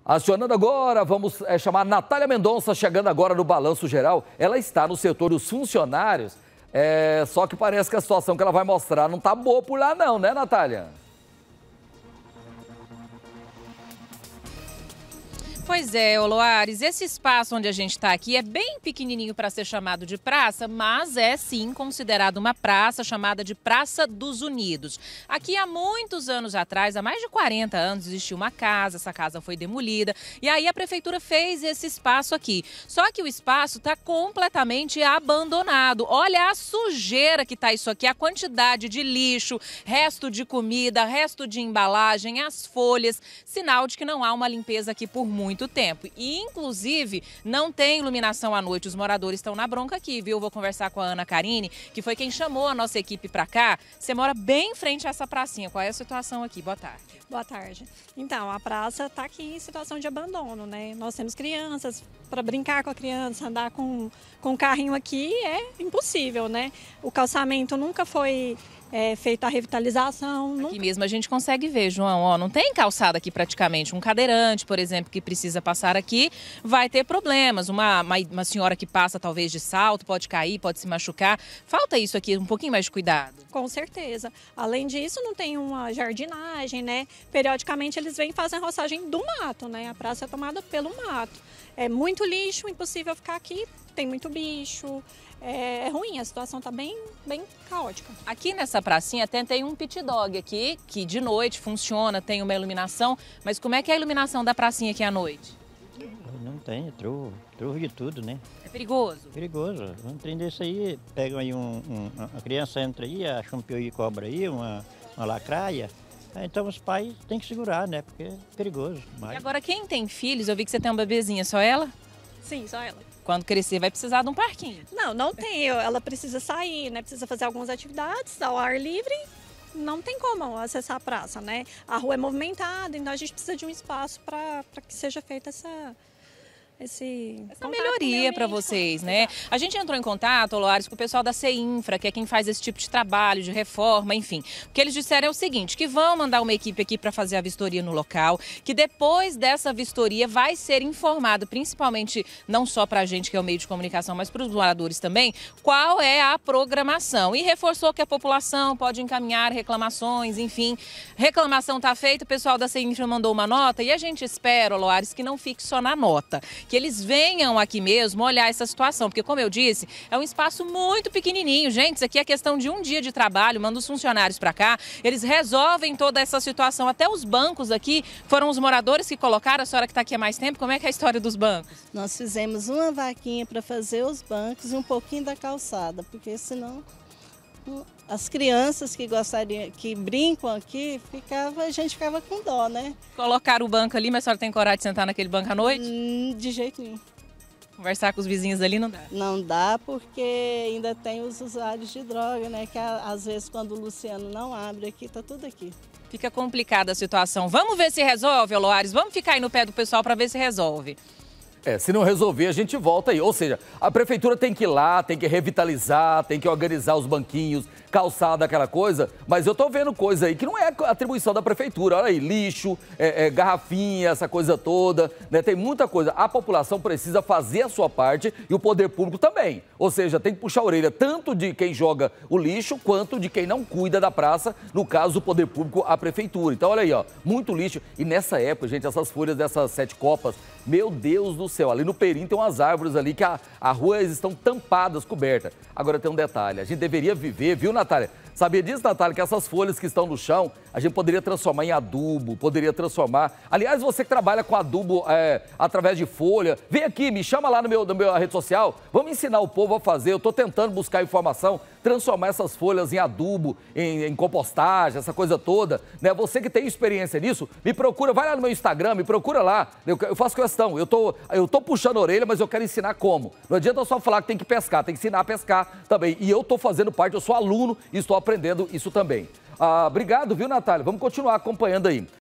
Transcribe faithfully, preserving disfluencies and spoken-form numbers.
Acionando agora, vamos é, chamar Natália Mendonça, chegando agora no Balanço Geral. Ela está no setor dos funcionários, é, só que parece que a situação que ela vai mostrar não está boa por lá não, né, Natália? Pois é, Oloares, esse espaço onde a gente está aqui é bem pequenininho para ser chamado de praça, mas é sim considerado uma praça chamada de Praça dos Unidos. Aqui há muitos anos atrás, há mais de quarenta anos, existiu uma casa, essa casa foi demolida e aí a prefeitura fez esse espaço aqui. Só que o espaço está completamente abandonado. Olha a sujeira que está isso aqui, a quantidade de lixo, resto de comida, resto de embalagem, as folhas, sinal de que não há uma limpeza aqui por muito tempo. E, inclusive, não tem iluminação à noite. Os moradores estão na bronca aqui, viu? Vou conversar com a Ana Carine, que foi quem chamou a nossa equipe para cá. Você mora bem em frente a essa pracinha. Qual é a situação aqui? Boa tarde. Boa tarde. Então, a praça está aqui em situação de abandono, né? Nós temos crianças, para brincar com a criança, andar com, com o carrinho aqui é impossível, né? O calçamento nunca foi é, feita a revitalização. Aqui não... mesmo a gente consegue ver, João, ó, não tem calçada aqui praticamente. Um cadeirante, por exemplo, que precisa passar aqui, vai ter problemas. Uma, uma, uma senhora que passa talvez de salto, pode cair, pode se machucar. Falta isso aqui, um pouquinho mais de cuidado. Com certeza. Além disso, não tem uma jardinagem, né? Periodicamente eles vêm e fazem a roçagem do mato, né? A praça é tomada pelo mato. É muito lixo, impossível ficar aqui, tem muito bicho, é, é ruim, a situação está bem, bem caótica. Aqui nessa pracinha até tem um pit dog aqui, que de noite funciona, tem uma iluminação, mas como é que é a iluminação da pracinha aqui à noite? Não tem, trovo, trovo de tudo, né? É perigoso? Perigoso. Um trem desse aí, pega aí um, um, a criança entra aí, acha um pior de cobra aí, uma, uma lacraia. Então os pais têm que segurar, né? Porque é perigoso. Mas... E agora quem tem filhos, eu vi que você tem uma bebezinha, só ela? Sim, só ela. Quando crescer vai precisar de um parquinho. Não, não tem. Ela precisa sair, né? Precisa fazer algumas atividades ao ar livre. Não tem como acessar a praça, né? A rua é movimentada, então a gente precisa de um espaço para que seja feita essa... Esse Essa melhoria para vocês, né? A gente entrou em contato, Loares, com o pessoal da CEINFRA, que é quem faz esse tipo de trabalho, de reforma, enfim. O que eles disseram é o seguinte, que vão mandar uma equipe aqui para fazer a vistoria no local, que depois dessa vistoria vai ser informado, principalmente não só para a gente, que é o meio de comunicação, mas para os moradores também, qual é a programação. E reforçou que a população pode encaminhar reclamações, enfim. Reclamação está feita, o pessoal da CEINFRA mandou uma nota e a gente espera, Loares, que não fique só na nota. Que eles venham aqui mesmo olhar essa situação, porque como eu disse, é um espaço muito pequenininho, gente, isso aqui é questão de um dia de trabalho, manda os funcionários para cá, eles resolvem toda essa situação, até os bancos aqui, foram os moradores que colocaram, a senhora que está aqui há mais tempo, como é que é a história dos bancos? Nós fizemos uma vaquinha para fazer os bancos e um pouquinho da calçada, porque senão... As crianças que gostariam, que brincam aqui, ficava, a gente ficava com dó, né? Colocaram o banco ali, mas a senhora tem coragem de sentar naquele banco à noite? Hum, de jeito nenhum. Conversar com os vizinhos ali não dá? Não dá, porque ainda tem os usuários de droga, né? Que às vezes quando o Luciano não abre aqui, tá tudo aqui. Fica complicada a situação. Vamos ver se resolve, Loares? Vamos ficar aí no pé do pessoal para ver se resolve. É, se não resolver, a gente volta aí. Ou seja, a prefeitura tem que ir lá, tem que revitalizar, tem que organizar os banquinhos, calçada, aquela coisa. Mas eu tô vendo coisa aí que não é atribuição da prefeitura. Olha aí, lixo, é, é, garrafinha, essa coisa toda, né? Tem muita coisa. A população precisa fazer a sua parte e o poder público também. Ou seja, tem que puxar a orelha tanto de quem joga o lixo quanto de quem não cuida da praça, no caso, o poder público, a prefeitura. Então, olha aí, ó, muito lixo. E nessa época, gente, essas folhas dessas sete copas, meu Deus do céu, ali no Perim tem umas árvores ali que a, a rua estão tampadas, cobertas. Agora tem um detalhe, a gente deveria viver, viu, Natália? Sabia disso, Natália, que essas folhas que estão no chão, a gente poderia transformar em adubo, poderia transformar... Aliás, você que trabalha com adubo é, através de folha, vem aqui, me chama lá no meu, no meu rede social, vamos ensinar o povo a fazer. Eu estou tentando buscar informação, transformar essas folhas em adubo, em, em compostagem, essa coisa toda. Né? Você que tem experiência nisso, me procura, vai lá no meu Instagram, me procura lá. Eu, eu faço questão, eu tô, eu tô puxando a orelha, mas eu quero ensinar como. Não adianta só falar que tem que pescar, tem que ensinar a pescar também. E eu estou fazendo parte, eu sou aluno e estou aprendendo isso também. Ah, obrigado, viu, Natália? Vamos continuar acompanhando aí.